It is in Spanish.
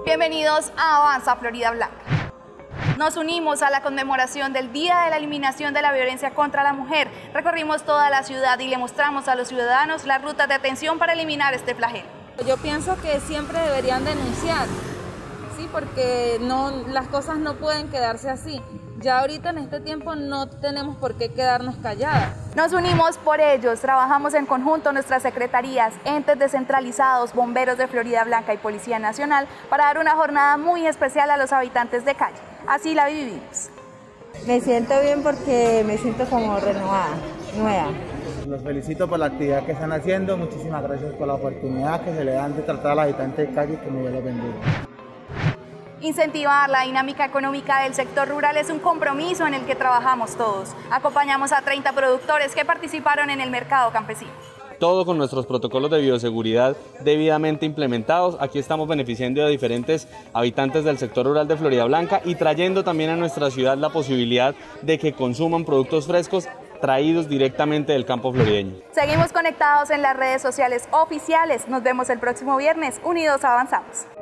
Bienvenidos a Avanza Florida Blanca. Nos unimos a la conmemoración del Día de la Eliminación de la Violencia contra la Mujer. Recorrimos toda la ciudad y le mostramos a los ciudadanos las rutas de atención para eliminar este flagelo. Yo pienso que siempre deberían denunciar, ¿sí? Porque las cosas no pueden quedarse así. Ya ahorita en este tiempo no tenemos por qué quedarnos calladas. Nos unimos por ellos, trabajamos en conjunto nuestras secretarías, entes descentralizados, bomberos de Florida Blanca y Policía Nacional para dar una jornada muy especial a los habitantes de calle. Así la vivimos. Me siento bien porque me siento como renovada, nueva. Los felicito por la actividad que están haciendo, muchísimas gracias por la oportunidad que se le dan de tratar a los habitantes de calle, que Dios los bendiga. Incentivar la dinámica económica del sector rural es un compromiso en el que trabajamos todos. Acompañamos a 30 productores que participaron en el mercado campesino. Todo con nuestros protocolos de bioseguridad debidamente implementados. Aquí estamos beneficiando a diferentes habitantes del sector rural de Florida Blanca y trayendo también a nuestra ciudad la posibilidad de que consuman productos frescos traídos directamente del campo florideño. Seguimos conectados en las redes sociales oficiales. Nos vemos el próximo viernes. Unidos avanzamos.